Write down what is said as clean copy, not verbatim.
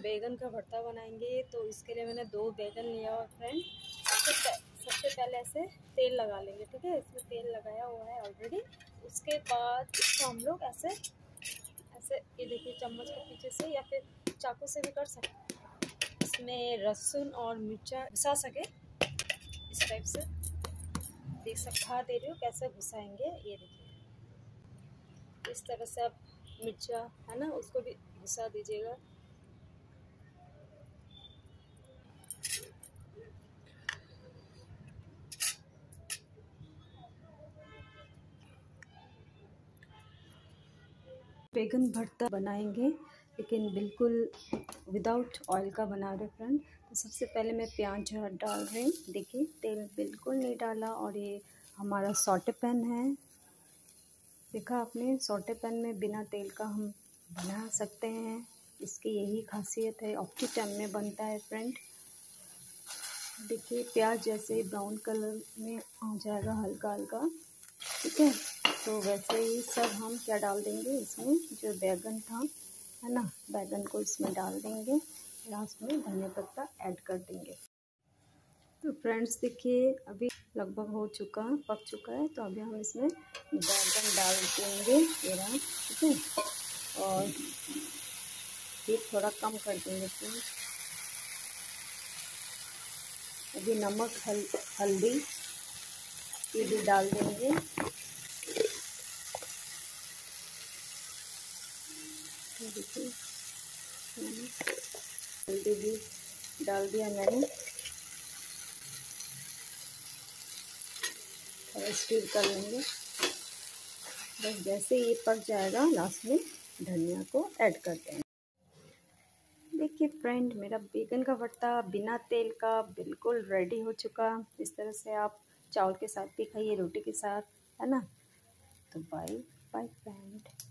बैगन का भरता बनाएंगे। तो इसके लिए मैंने 2 बैगन लिया हुआ फ्रेंड। सबसे पहले ऐसे तेल लगा लेंगे, ठीक है। इसमें तेल लगाया हुआ है ऑलरेडी। उसके बाद इसको हम लोग ऐसे ऐसे ये देखिए चम्मच के पीछे से या फिर चाकू से भी कर सकते हैं। इसमें लहसुन और मिर्चा घुसा सके इस टाइप से, देख सकता दे रही हो कैसे घुसाएंगे। ये देखिए इस तरह से आप मिर्चा है ना उसको भी घुसा दीजिएगा। बैगन भरता बनाएंगे लेकिन बिल्कुल विदाउट ऑयल का बना रहे फ्रेंड। तो सबसे पहले मैं प्याज डाल रही हूँ। देखिए तेल बिल्कुल नहीं डाला। और ये हमारा सॉटे पैन है, देखा आपने, सॉटे पैन में बिना तेल का हम बना सकते हैं। इसकी यही खासियत है, ऑप्टी टाइम में बनता है फ्रेंड। देखिए प्याज जैसे ही ब्राउन कलर में आ जाएगा हल्का हल्का, ठीक है। तो वैसे ही सब हम क्या डाल देंगे इसमें, जो बैगन था है ना, बैगन को इसमें डाल देंगे। लास्ट में धनिया पत्ता ऐड कर देंगे। तो फ्रेंड्स देखिए अभी लगभग पक चुका है। तो अभी हम इसमें बैगन डाल देंगे, ये रहा, ठीक है। और हीट थोड़ा कम कर देंगे फ्रेंड्स। अभी नमक हल्दी ये भी डाल देंगे। देखिए हल्दी भी डाल दिया मैंने। थोड़ा स्टीर कर लेंगे। बस जैसे ये पक जाएगा लास्ट में धनिया को ऐड कर देंगे। देखिए फ्रेंड मेरा बैगन का भरता बिना तेल का बिल्कुल रेडी हो चुका। इस तरह से आप चावल के साथ भी खाइए, रोटी के साथ, है ना। तो बाय बाय फ्रेंड।